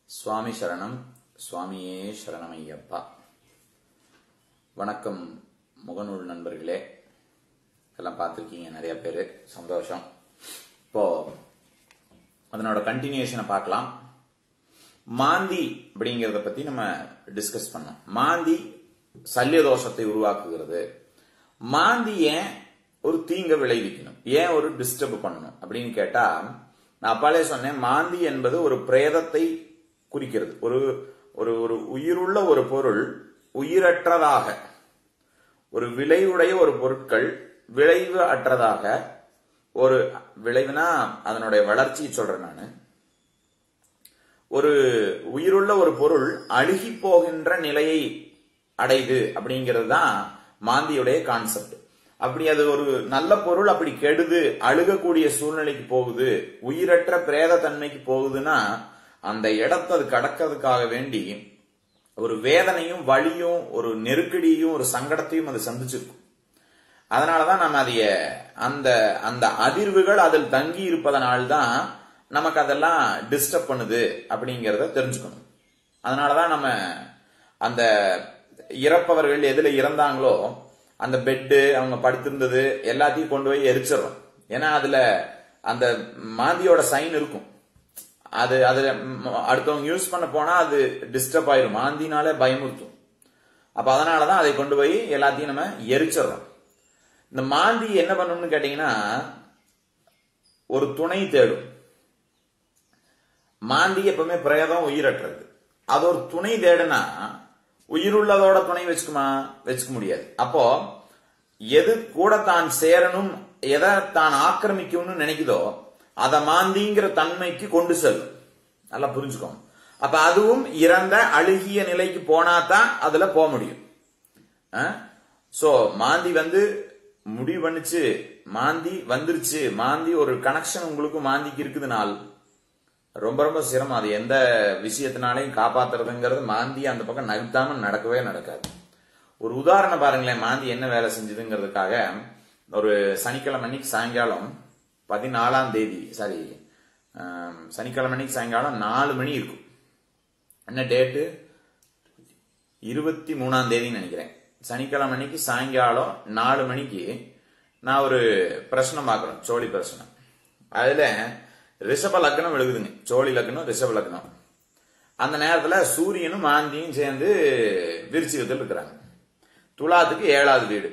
சுவாமி சரணம். சுவாமியே சரணமையப்பா. வணக்கம் முகநூல் நண்பர்களே, எல்லாம் பார்த்துருக்கீங்க நிறைய பேர், சந்தோஷம். இப்போ அதனோட கண்டினியூஷனை பார்க்கலாம். மாந்தி அப்படிங்கறத பத்தி நம்ம டிஸ்கஸ் பண்ணோம். மாந்தி சல்லிய தோஷத்தை உருவாக்குகிறது. மாந்தி ஏன் ஒரு தீங்க விளைவிக்கணும், ஏன் ஒரு டிஸ்டர்ப் பண்ணணும் அப்படின்னு கேட்டா, நான் அப்பாலே சொன்னேன், மாந்தி என்பது ஒரு பிரேதத்தை குறிக்கிறது. ஒரு ஒரு ஒரு உயிருள்ள ஒரு பொருள் உயிரற்றதாக, ஒரு விளைவுடைய ஒரு பொருட்கள் விளைவு அற்றதாக, ஒரு விளைவுனா அதனுடைய வளர்ச்சியை சொல்றேன் நானு. ஒரு உயிருள்ள ஒரு பொருள் அழுகி போகின்ற நிலையை அடையுது அப்படிங்கிறது தான் மாந்தியுடைய கான்செப்ட். அப்படி அது ஒரு நல்ல பொருள் அப்படி கெடுது, அழுகக்கூடிய சூழ்நிலைக்கு போகுது, உயிரற்ற பிரேத தன்மைக்கு போகுதுன்னா அந்த இடத்தை அது கடக்கிறதுக்காக வேண்டி ஒரு வேதனையும் வலியும் ஒரு நெருக்கடியும் ஒரு சங்கடத்தையும் அது சந்திச்சிருக்கும். அதனாலதான் நம்ம அதைய அந்த அந்த அதிர்வுகள் அதில் தங்கி இருப்பதனால்தான் நமக்கு அதெல்லாம் டிஸ்டர்ப் பண்ணுது அப்படிங்கறத தெரிஞ்சுக்கணும். அதனாலதான் நம்ம அந்த இறப்பவர்கள் எதுல இறந்தாங்களோ அந்த பெட்டு அவங்க படுத்திருந்தது எல்லாத்தையும் கொண்டு போய் எரிச்சிடறோம். ஏன்னா அதுல அந்த மாந்தியோட சைன் இருக்கும். அது அடுத்தவங்க யூஸ் பண்ண போனா அது டிஸ்டர்ப் ஆயிரும், மாந்தினால பயமுறுத்தும். அப்ப அதனாலதான் அதை கொண்டு போய் எல்லாத்தையும் நம்ம எரிச்சிடறோம். இந்த மாந்தி என்ன பண்ணணும்னு கேட்டீங்கன்னா, ஒரு துணை தேடும். மாந்தி எப்பவுமே பிரேதம் உயிரற்றது. அது ஒரு துணை தேடுனா உயிருள்ளதோட துணை வச்சுக்க முடியாது. அப்போ எது கூட தான் சேரணும், எதை தான் ஆக்கிரமிக்கணும்னு நினைக்குதோ அத மாந்திங்கிற தன்மைக்கு கொண்டு செல்லும். நல்லா புரிஞ்சுக்கோங்க. அப்ப அதுவும் இறந்த அழுகிய நிலைக்கு போனாதான் அதுல போக முடியும். சோ மாந்தி முடிவு பண்ணிச்சு, மாந்தி வந்துருச்சு, மாந்தி ஒரு கனெக்ஷன் உங்களுக்கு மாந்திக்கு இருக்குதுனால் ரொம்ப ரொம்ப சிரமம். அது எந்த விஷயத்தினாலையும் காப்பாத்துறதுங்கிறது மாந்தி அந்த பக்கம் நகர்த்தாம நடக்கவே நடக்காது. ஒரு உதாரணம் பாருங்களேன், மாந்தி என்ன வேலை செஞ்சதுங்கிறதுக்காக. ஒரு சனிக்கிழமை அன்னைக்கு சாயங்காலம் 14ஆம் தேதி, சனிக்கிழமை அன்னைக்கு சாயங்காலம் 4 மணி இருக்கும். என்ன டேட்டு? 23ஆம் தேதின்னு நினைக்கிறேன். சனிக்கிழமை அன்னைக்கு சாயங்காலம் 4 மணிக்கு நான் ஒரு பிரச்சனை பார்க்கிறேன், சோழி பிரச்சனை. அதுல ரிஷப லக்னம் எழுதுங்க, சோழி லக்னம் ரிஷப லக்னம். அந்த நேரத்துல சூரியனும் மாந்தியும் சேர்ந்து விருச்சிகத்தில் இருக்கிறாங்க. துலாத்துக்கு 7வது வீடு.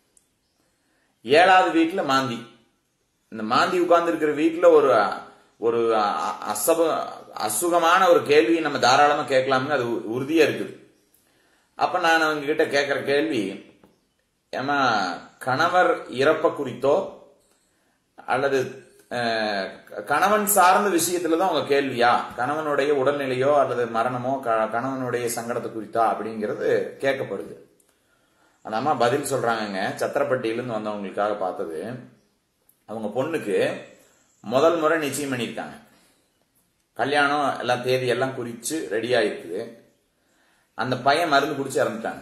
7வது வீட்டுல மாந்தி. இந்த மாந்தி உட்கார்ந்து இருக்கிற வீட்டுல ஒரு ஒரு அசுகமான ஒரு கேள்வியை நம்ம தாராளமா கேட்கலாம்னு அது உறுதியா இருக்குது. அப்ப நான் அவங்க கிட்ட கேட்கிற கேள்வி, ஏமா கணவர் இறப்ப குறித்தோ அல்லது கணவன் சார்ந்த விஷயத்துலதான் உங்க கேள்வியா, கணவனுடைய உடல்நிலையோ அல்லது மரணமோ கணவனுடைய சங்கடத்தை குறித்தா அப்படிங்கிறது கேட்கப்படுது. அந்த அம்மா பதில் சொல்றாங்க, சத்திரப்பட்டியிலிருந்து வந்தவங்களுக்காக பார்த்தது. அவங்க பொண்ணுக்கு முதல் முறை நிச்சயம் பண்ணியிருக்காங்க. கல்யாணம் எல்லாம் தேதி எல்லாம் குறிச்சு ரெடியா இருக்குது. அந்த பையன் மருந்து குடிச்சு இறந்துட்டாங்க.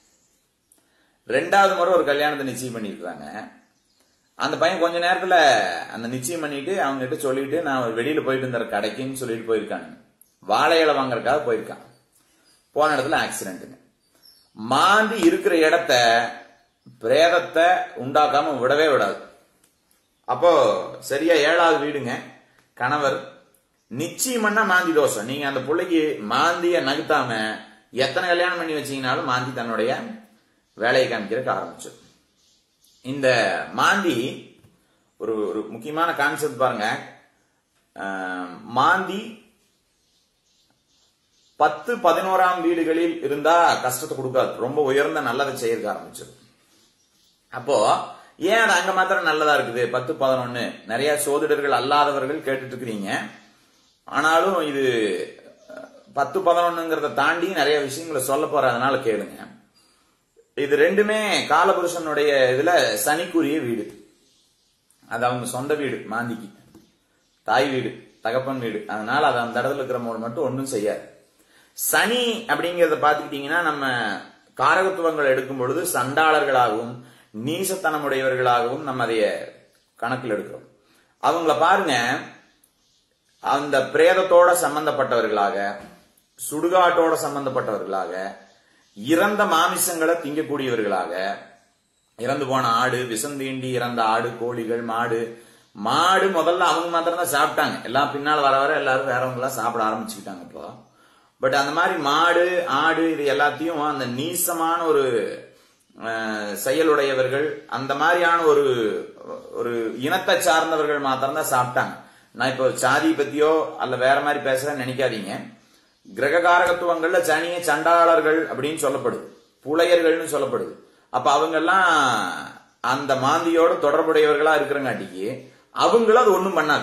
2வது முறை ஒரு கல்யாணத்தை நிச்சயம் பண்ணிருக்காங்க. அந்த பையன் கொஞ்ச நேரத்துல அந்த நிச்சயம் பண்ணிட்டு அவங்க கிட்ட சொல்லிட்டு, நான் வெளியில போயிட்டு இருந்த கடைக்குன்னு சொல்லிட்டு போயிருக்காங்க. வாழை இலை வாங்கறதுக்காக போயிருக்காங்க. போன இடத்துல ஆக்சிடென்ட்டுங்க. மாந்தி இருக்கிற இடத்த பிரேதத்தை உண்டாக்காம விடவே விடாது. அப்போ சரியா 7வது வீடுங்க. கணவர் நிச்சயம் பண்ணா மாந்தி தோஷம். நீங்க அந்த பிள்ளைக்கு மாந்திய நகுத்தாம எத்தனை கல்யாணம் பண்ணி வச்சீங்கன்னாலும் மாந்தி தன்னுடைய வேலையை காமிக்கிறதுக்கு ஆரம்பிச்சு. இந்த மாந்தி ஒரு ஒரு முக்கியமான கான்செப்ட் பாருங்க. மாந்தி 10, 11ஆம் வீடுகளில் இருந்தா கஷ்டத்தை கொடுக்காது, ரொம்ப உயர்ந்த நல்லதை செய்ய ஆரம்பிச்சிடும். அப்போ ஏன் அது அங்க மாத்திரம் நல்லதா இருக்குது? 10, 11 நிறைய சோதிடர்கள் அல்லாதவர்கள் கேட்டுட்டு இருக்கிறீங்க. ஆனாலும் இது 10, 11ங்கிறத தாண்டி நிறைய விஷயங்களை சொல்ல போற, அதனால கேளுங்க. இது ரெண்டுமே காலபுருஷனுடைய இதுல சனிக்குரிய வீடு. அது அவங்க சொந்த வீடு, மாந்திக்கு தாய் வீடு, தகப்பன் வீடு. அதனால அது அந்த இடத்துல இருக்கிற போது மட்டும் ஒன்றும் செய்யாது. சனி அப்படிங்கறத பாத்துக்கிட்டீங்கன்னா, நம்ம காரகத்துவங்கள் எடுக்கும் பொழுது சண்டாளர்களாகவும் நீசத்தனமுடையவர்களாகவும் நம்ம அதைய கணக்கில் எடுக்கிறோம். அவங்கள பாருங்க, அந்த பிரேதத்தோட சம்பந்தப்பட்டவர்களாக, சுடுகாட்டோட சம்பந்தப்பட்டவர்களாக, இறந்த மாமிசங்களை திங்கக்கூடியவர்களாக, இறந்து போன ஆடு, விசந்தீண்டி இறந்த ஆடு, கோழிகள், மாடு முதல்ல அவங்க மாத்திரம் தான் சாப்பிட்டாங்க. எல்லாம் பின்னால் வர வர எல்லாரும் வேறவங்களாம் சாப்பிட ஆரம்பிச்சுக்கிட்டாங்க. இப்போ பட் அந்த மாதிரி மாடு, ஆடு இது எல்லாத்தையும் அந்த நீசமான ஒரு செயலுடையவர்கள், அந்த மாதிரியான ஒரு இனத்தை சார்ந்தவர்கள் மாத்திரம் தான் சாப்பிட்டாங்க. நான் இப்போ சாதி பத்தியோ அல்ல வேற மாதிரி பேசுறேன்னு நினைக்காதீங்க. கிரககாரகத்துவங்கள்ல சனிய சண்டாளர்கள் அப்படின்னு சொல்லப்படுது, புலையர்கள்னு சொல்லப்படுது. அப்ப அவங்க எல்லாம் அந்த மாந்தியோட தொடர்புடையவர்களா இருக்கிறங்காட்டிக்கு அவங்களும் அது ஒண்ணும் பண்ணாது.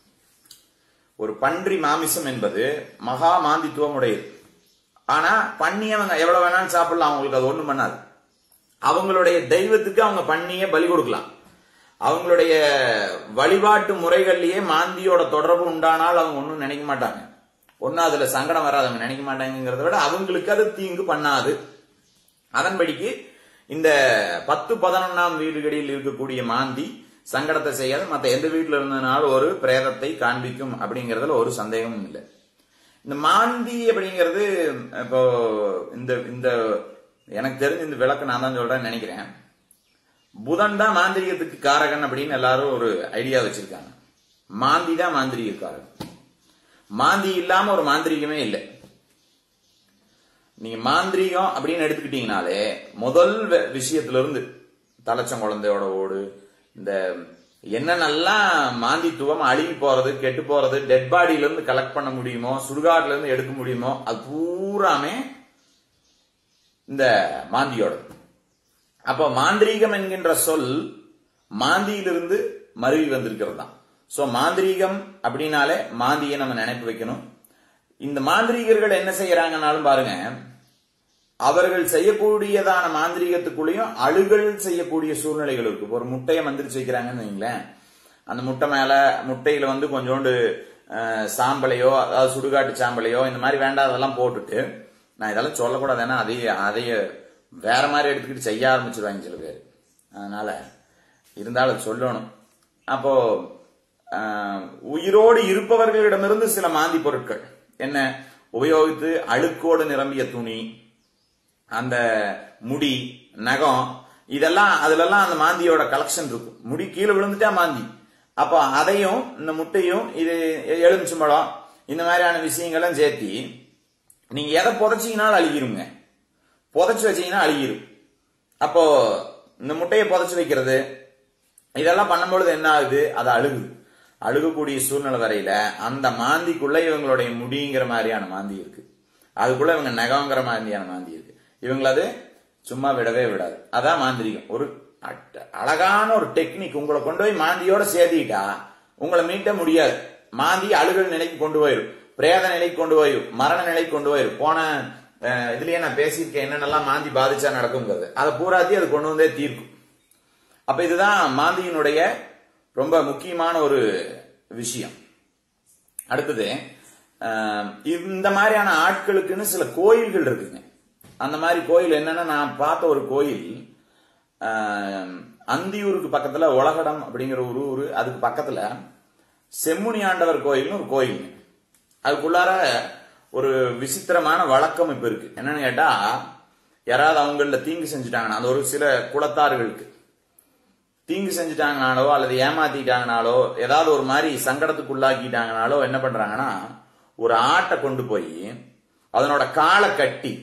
ஒரு பன்றி மாமிசம் என்பது மகா மாந்தித்துவம் உடையது. ஆனா பண்ணியவங்க எவ்வளவு வேணாலும் சாப்பிடலாம், அவங்களுக்கு அது ஒண்ணும் பண்ணாது. அவங்களுடைய தெய்வத்துக்கு அவங்க பண்ணிய பலி கொடுக்கலாம். அவங்களுடைய வழிபாட்டு முறைகள்லயே மாந்தியோட தொடர்பு உண்டானால் அவங்க ஒன்னும் நினைக்க மாட்டாங்க. ஒன்னும் அதுல சங்கடம் வராது, அவங்க நினைக்க மாட்டாங்கிறத விட அவங்களுக்கு அது தீங்கு பண்ணாது. அதன்படிக்கு இந்த 10, 11ஆம் வீடுகளில் இருக்கக்கூடிய மாந்தி சங்கடத்தை செய்யாது. மற்ற எந்த வீட்டுல இருந்ததுனாலும் ஒரு பிரேதத்தை காண்பிக்கும் அப்படிங்கறதுல ஒரு சந்தேகமும் இல்லை. இந்த மாந்தி அப்படிங்கிறது இப்போ இந்த எனக்கு தெரிஞ்ச இந்த விளக்கு நான் தான் சொல்றேன்னு நினைக்கிறேன். புதன் தான் மாந்திரிகத்துக்கு காரகன் அப்படின்னு எல்லாரும் ஒரு ஐடியா வச்சிருக்காங்க. மாந்தி தான் மாந்திரிக காரகன். மாந்தி இல்லாம ஒரு மாந்திரிகமே இல்லை. நீங்க மாந்திரிகம் அப்படின்னு எடுத்துக்கிட்டீங்கனாலே முதல் விஷயத்துல இருந்து தலைச்சங்குழந்தையோட ஓடு, இந்த என்னென்னலாம் மாந்தித்துவம் அழுகி போறது, கெட்டு போறது, டெட் பாடியில இருந்து கலெக்ட் பண்ண முடியுமோ, சுடுகாட்டுல இருந்து எடுக்க முடியுமோ, அது பூராமே இந்த மாந்தியோட. அப்ப மாந்திரீகம் என்கின்ற சொல் மாந்தியிலிருந்து மருவி வந்திருக்கிறது தான். சோ மாந்திரீகம் அப்படின்னாலே மாந்தியை நம்ம நினைப்பு வைக்கணும். இந்த மாந்திரீகர்கள் என்ன செய்யறாங்கன்னாலும் பாருங்க, அவர்கள் செய்யக்கூடியதான மாந்திரீகத்துக்குள்ளேயும் அழுகல் செய்யக்கூடிய சூழ்நிலைகள் இருக்கு. ஒரு முட்டையை மந்திரிச்சு வைக்கிறாங்கன்னு வைங்களேன், அந்த முட்டையில வந்து கொஞ்சோண்டு சாம்பலையோ, அதாவது சுடுகாட்டு சாம்பலையோ இந்த மாதிரி வேண்டாததெல்லாம் போட்டுட்டு, நான் இதெல்லாம் சொல்லக்கூடாது, ஏன்னா அதைய வேற மாதிரி எடுத்துக்கிட்டு செய்ய ஆரம்பிச்சிருவாங்க சில பேர். அதனால இருந்தாலும் சொல்லணும். அப்போ உயிரோடு இருப்பவர்களிடமிருந்து சில மாந்தி பொருட்கள் என்ன உபயோகித்து அழுக்கோடு நிரம்பிய துணி, அந்த முடி, நகம், இதெல்லாம் அதுலெல்லாம் அந்த மாந்தியோட கலெக்ஷன் இருக்கும். முடி கீழே விழுந்துட்டா மாந்தி. அப்ப அதையும் இந்த முட்டையும் இது எலுமிச்சம்பழம் இந்த மாதிரியான விஷயங்களும் சேர்த்தி நீங்க எதை புதைச்சீங்கனாலும் அழுகிருங்க, புதைச்சு வச்சீங்கன்னா அழுகிரும். அப்போ இந்த முட்டையை புதைச்சு வைக்கிறது இதெல்லாம் பண்ணும்பொழுது என்ன ஆகுது, அது அழுகக்கூடிய சூழ்நிலை வரையில அந்த மாந்திக்குள்ள இவங்களுடைய முடிங்கிற மாதிரியான மாந்தி இருக்கு, அதுக்குள்ள இவங்க நகங்கிற மாதிரியான மாந்தி இருக்கு. இவங்கள அது சும்மா விடவே விடாது. அதான் மாந்திரிகம். ஒரு அழகான ஒரு டெக்னிக். உங்களை கொண்டு போய் மாந்தியோட சேர்த்திட்டா உங்களை மீட்ட முடியாது. மாந்தி அழுகல் நிலைக்கு கொண்டு போயிடும், பிரேத நிலைக்கு கொண்டு போயிடும், மரண நிலைக்கு கொண்டு போயிடும். போன இதுலயே நான் பேசியிருக்கேன் என்னென்னலாம் மாந்தி பாதிச்சா நடக்குங்கிறது. அதை பூராத்தி அது கொண்டு வந்தே தீர்க்கும். அப்ப இதுதான் மாந்தியினுடைய ரொம்ப முக்கியமான ஒரு விஷயம். அடுத்தது, இந்த மாதிரியான ஆட்களுக்குன்னு சில கோயில்கள் இருக்குங்க. அந்த மாதிரி கோயில் என்னன்னா, நான் பார்த்த ஒரு கோயில் அந்தியூருக்கு பக்கத்துல உலகடம் அப்படிங்கிற ஒரு ஊரு, அதுக்கு பக்கத்துல செம்முனி ஆண்டவர் கோயில்னு ஒரு கோயில். அதுக்குள்ளார ஒரு விசித்திரமான வழக்கம் இப்ப இருக்கு. என்னன்னு கேட்டா, யாராவது அவங்கள தீங்கு செஞ்சுட்டாங்கன்னா, அது ஒரு சில குலத்தார்களுக்கு தீங்கு செஞ்சுட்டாங்கனாலோ அல்லது ஏமாத்திட்டாங்கனாலோ ஏதாவது ஒரு மாதிரி சங்கடத்துக்குள்ளாக்கிட்டாங்கனாலோ என்ன பண்றாங்கன்னா, ஒரு ஆட்டை கொண்டு போய் அதனோட காலை கட்டி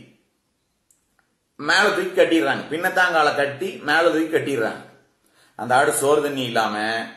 மேல தூக்கி கட்டிடுறாங்க. பின்னத்தாங்கால கட்டி மேல தூக்கி கட்டிடுறாங்க. அந்த ஆடு சோறு தண்ணி இல்லாம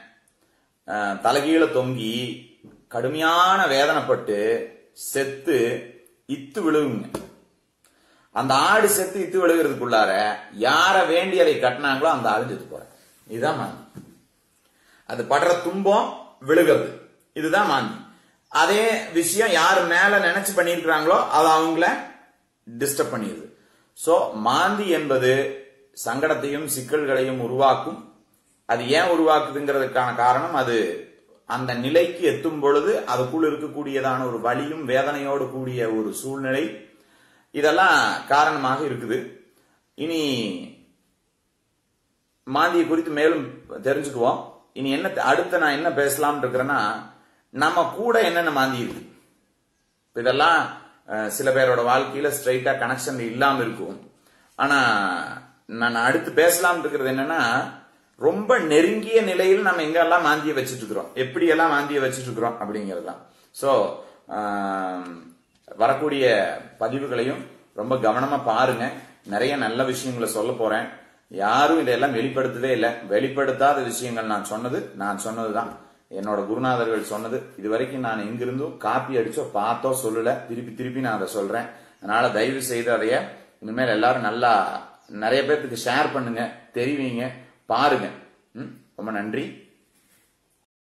தலைகீழ தொங்கி கடுமையான வேதனைப்பட்டு செத்து இத்து விழுகுங்க. அந்த ஆடு செத்து இத்து விழுகிறதுக்குள்ளார யார வேண்டி அதை கட்டினாங்களோ அந்த ஆடு செத்து போற. இதுதான் மாந்தி. அது படுற துன்பம் விழுகிறது, இதுதான் மாந்தி. அதே விஷயம் யாரு மேல நினைச்சு பண்ணிருக்கிறாங்களோ அது அவங்கள டிஸ்டர்ப் பண்ணிடுது. சோ மாந்தி என்பது சங்கடத்தையும் சிக்கல்களையும் உருவாக்கும். அது ஏன் உருவாக்குதுங்கிறதுக்கான காரணம், அது அந்த நிலைக்கு எத்தும் பொழுது அதுக்குள் இருக்கக்கூடியதான ஒரு வலியும் வேதனையோடு கூடிய ஒரு சூழ்நிலை, இதெல்லாம் காரணமாக இருக்குது. இனி மாந்தியை குறித்து மேலும் தெரிஞ்சுக்குவோம். இனி என்ன அடுத்த நான் என்ன பேசலாம் இருக்கிறேன்னா, நம்ம கூட என்னென்ன மாந்தி இருக்கு. இதெல்லாம் சில பேரோட வாழ்க்கையில ஸ்ட்ரைட்டா கனெக்ஷன் இல்லாம இருக்கும். ஆனா நான் அடுத்து பேசலாம் இருக்கிறது என்னன்னா, ரொம்ப நெருங்கிய நிலையில் நம்ம எங்கெல்லாம் மாந்திய வச்சுட்டு இருக்கிறோம், எப்படி எல்லாம் மாந்திய வச்சுட்டு இருக்கிறோம் அப்படிங்கிறது தான். சோ வரக்கூடிய பதிவுகளையும் ரொம்ப கவனமா பாருங்க. நிறைய நல்ல விஷயங்களை சொல்ல போறேன். யாரும் இதெல்லாம் வெளிப்படுத்தவே இல்லை. வெளிப்படுத்தாத விஷயங்கள் நான் சொன்னதுதான் என்னோட குருநாதர்கள் சொன்னது. இது வரைக்கும் நான் எங்கிருந்தும் காப்பி அடிச்சோ பார்த்தோ சொல்லல. திருப்பி நான் அதை சொல்றேன். அதனால தயவு செய்து அதைய இனிமேல் எல்லாரும் நல்லா நிறைய பேருக்கு ஷேர் பண்ணுங்க, தெரிவிங்க, பாருங்க. ரொம்ப நன்றி.